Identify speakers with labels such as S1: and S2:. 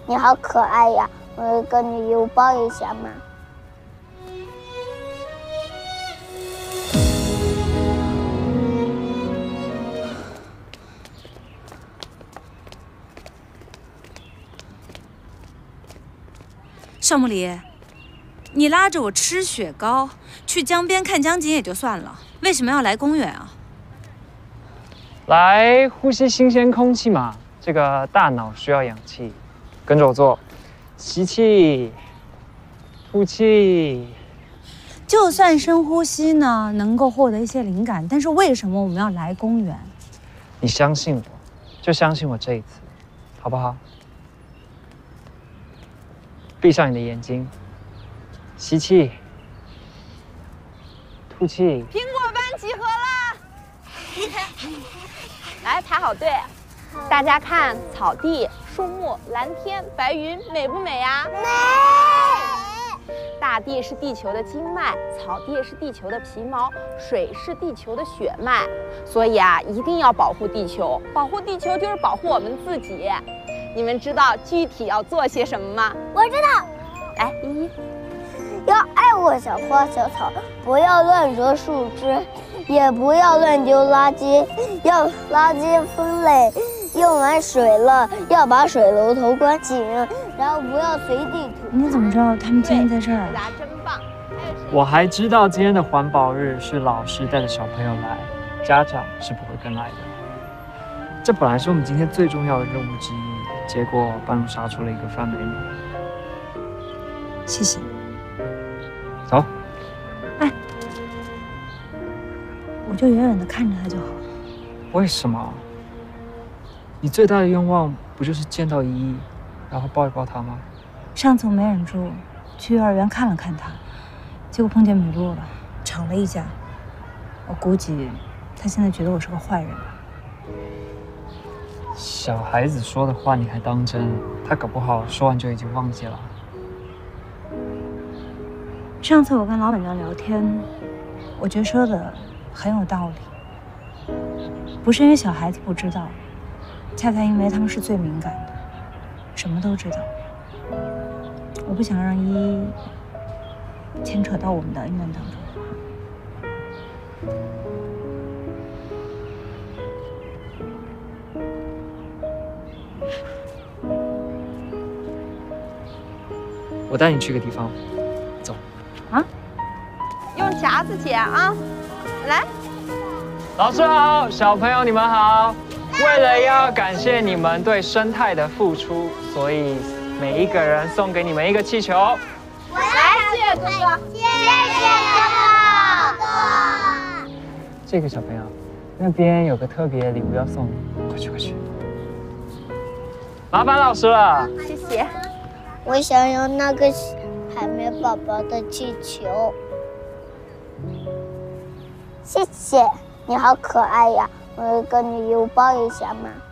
S1: 你好可爱呀，我跟你拥抱一下嘛。
S2: 少木里，你拉着我吃雪糕，去江边看江景也就算了，为什么要来公园啊？
S3: 来呼吸新鲜空气嘛，这个大脑需要氧气。跟着我做，吸气，吐气。
S2: 就算深呼吸呢，能够获得一些灵感，但是为什么我们要来公园？
S3: 你相信我，就相信我这一次，好不好？闭上你的眼睛，吸气，吐气。
S4: 苹果班集合啦！来，排好队。大家看，草地、树木、蓝天、白云，美不美呀？
S1: 美。
S4: 大地是地球的经脉，草地是地球的皮毛，水是地球的血脉。所以啊，一定要保护地球。保护地球就是保护我们自己。你们知道具体要做些什么吗？
S1: 我知道。
S4: 来，依依，
S1: 要爱护小花小草，不要乱折树枝，也不要乱丢垃圾，要垃圾分类。用完水了，要把水龙头关紧，然后不要随地吐。
S2: 你怎么知道他们今天在这儿？
S4: 回答真棒！
S3: 我还知道今天的环保日是老师带着小朋友来，家长是不会跟来的。这本来是我们今天最重要的任务之一，结果半路杀出了一个范美女。
S2: 谢谢。
S3: 走。
S2: 哎，我就远远的看着他就好了。
S3: 为什么？你最大的愿望不就是见到依依，然后抱一抱她吗？
S2: 上次我没忍住，去幼儿园看了看她，结果碰见迷路了，吵了一架。我估计他现在觉得我是个坏人吧。
S3: 小孩子说的话你还当真？他搞不好说完就已经忘记了。
S2: 上次我跟老板娘聊天，我觉得说的很有道理。不是因为小孩子不知道，恰恰因为他们是最敏感的，什么都知道。我不想让依依牵扯到我们的恩怨当中。
S3: 我带你去个地方，走。
S2: 啊？
S4: 用夹子剪啊！来，
S3: 老师好，小朋友你们好。为了要感谢你们对生态的付出，所以每一个人送给你们一个气球。
S4: 来，谢谢哥哥，
S1: 谢谢哥哥。
S3: 这个小朋友，那边有个特别的礼物要送你，快去快去。麻烦老师了，
S4: 谢谢。
S1: 我想要那个海绵宝宝的气球。谢谢，你好可爱呀，我跟你拥抱一下嘛。